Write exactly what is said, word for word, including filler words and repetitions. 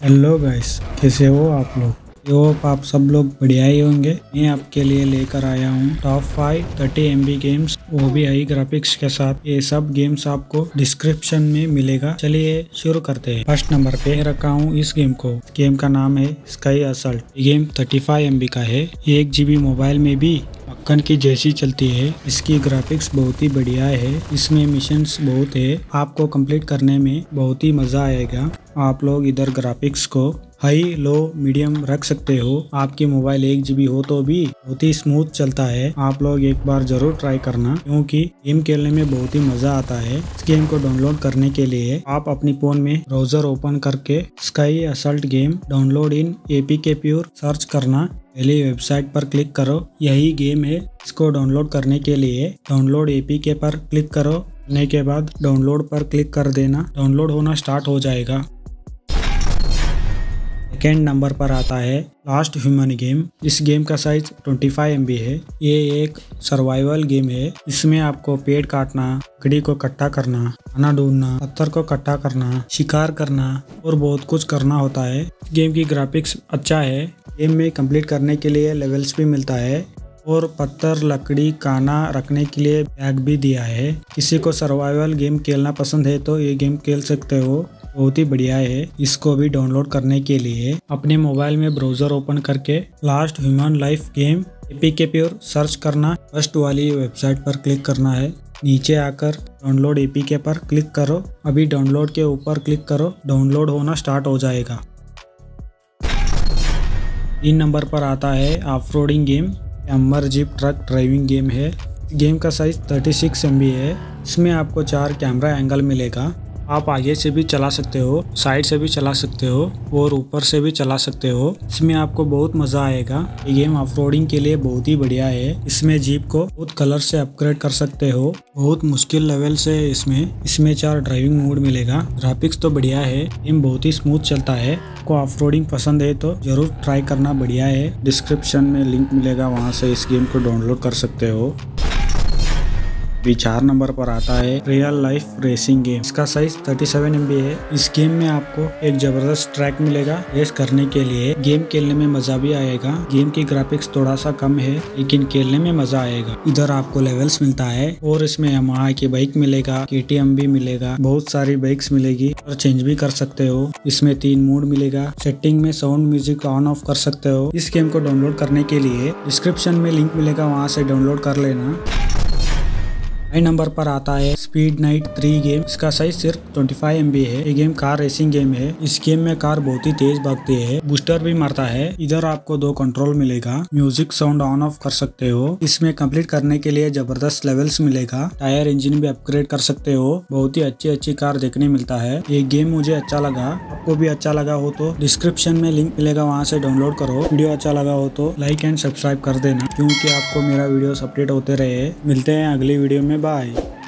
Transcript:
Hello guys, कैसे हो आप लोग। यो आप सब लोग बढ़िया ही होंगे। मैं आपके लिए लेकर आया हूँ top five thirty M B games, वो भी हाई ग्राफिक्स के साथ। ये सब गेम्स आपको डिस्क्रिप्शन में मिलेगा। चलिए शुरू करते हैं। फर्स्ट नंबर पे रखा हूँ इस गेम को। गेम का नाम है स्काई असल्ट। ये game thirty five M B का है। एक जी बी मोबाइल में भी मक्खन की जैसी चलती है। इसकी ग्राफिक्स बहुत ही बढ़िया है। इसमें मिशंस बहुत है। आपको कंप्लीट करने में बहुत ही मजा आएगा। आप लोग इधर ग्राफिक्स को हाई लो मीडियम रख सकते हो। आपकी मोबाइल एक जी बी हो तो भी बहुत ही स्मूथ चलता है। आप लोग एक बार जरूर ट्राई करना, क्योंकि गेम खेलने में बहुत ही मजा आता है। इस गेम को डाउनलोड करने के लिए आप अपनी फोन में ब्राउजर ओपन करके sky assault game download in APK pure search करना। पहले वेबसाइट पर क्लिक करो, यही गेम है। इसको डाउनलोड करने के लिए डाउनलोड एपीके पर क्लिक करो। करने के बाद डाउनलोड पर क्लिक कर देना। डाउनलोड होना स्टार्ट हो जाएगा। सेकेंड नंबर पर आता है लास्ट ह्यूमन गेम। इस गेम का size twenty five M B है। ये एक सर्वाइवल गेम है। इसमें आपको पेड़ काटना, लकड़ी को इकट्ठा करना, खाना ढूंढना, पत्थर को इकट्ठा करना, शिकार करना और बहुत कुछ करना होता है। गेम की ग्राफिक्स अच्छा है। गेम में कंप्लीट करने के लिए लेवल्स भी मिलता है और पत्थर, लकड़ी, खाना रखने के लिए बैग भी दिया है। किसी को सर्वाइवल गेम खेलना पसंद है तो ये गेम खेल सकते हो। बहुत ही बढ़िया है। इसको भी डाउनलोड करने के लिए अपने मोबाइल में ब्राउजर ओपन करके last human life game APK pure search करना। फर्स्ट वाली वेबसाइट पर क्लिक करना है। नीचे आकर डाउनलोड एपीके पर क्लिक करो। अभी डाउनलोड के ऊपर क्लिक करो। डाउनलोड होना स्टार्ट हो जाएगा। तीन नंबर पर आता है ऑफ रोडिंग गेम। अमर जीप ट्रक ड्राइविंग गेम है। गेम का size thirty six M B है। इसमें आपको चार कैमरा एंगल मिलेगा। आप आगे से भी चला सकते हो, साइड से भी चला सकते हो और ऊपर से भी चला सकते हो। इसमें आपको बहुत मजा आएगा। ये गेम ऑफ रोडिंग के लिए बहुत ही बढ़िया है। इसमें जीप को बहुत कलर से अपग्रेड कर सकते हो। बहुत मुश्किल लेवल से इसमें इसमें चार ड्राइविंग मोड मिलेगा। ग्राफिक्स तो बढ़िया है। गेम बहुत ही स्मूथ चलता है। आपको ऑफ रोडिंग पसंद है तो जरूर ट्राई करना, बढ़िया है। डिस्क्रिप्शन में लिंक मिलेगा, वहाँ से इस गेम को डाउनलोड कर सकते हो। भी चार नंबर पर आता है रियल लाइफ रेसिंग गेम। इसका size thirty seven M B है। इस गेम में आपको एक जबरदस्त ट्रैक मिलेगा रेस करने के लिए। गेम खेलने में मजा भी आएगा। गेम की ग्राफिक्स थोड़ा सा कम है, लेकिन खेलने में मजा आएगा। इधर आपको लेवल्स मिलता है और इसमें यामाहा की बाइक मिलेगा, के टी एम भी मिलेगा, बहुत सारी बाइक्स मिलेगी और चेंज भी कर सकते हो। इसमें तीन मोड मिलेगा। सेटिंग में साउंड म्यूजिक ऑन ऑफ कर सकते हो। इस गेम को डाउनलोड करने के लिए डिस्क्रिप्शन में लिंक मिलेगा, वहाँ से डाउनलोड कर लेना। नए नंबर पर आता है स्पीड नाइट थ्री गेम। इसका साइज सिर्फ ट्वेंटी फाइव एम बी है। ये गेम कार रेसिंग गेम है। इस गेम में कार बहुत ही तेज भागती है, बूस्टर भी मारता है। इधर आपको दो कंट्रोल मिलेगा। म्यूजिक साउंड ऑन ऑफ कर सकते हो। इसमें कंप्लीट करने के लिए जबरदस्त लेवल्स मिलेगा। टायर इंजन भी अपग्रेड कर सकते हो। बहुत ही अच्छी अच्छी कार देखने मिलता है। ये गेम मुझे अच्छा लगा। आपको भी अच्छा लगा हो तो डिस्क्रिप्शन में लिंक मिलेगा, वहाँ से डाउनलोड करो। वीडियो अच्छा लगा हो तो लाइक एंड सब्सक्राइब कर देना, क्योंकि आपको मेरा वीडियोस अपडेट होते रहे। मिलते हैं अगली वीडियो में। बाय।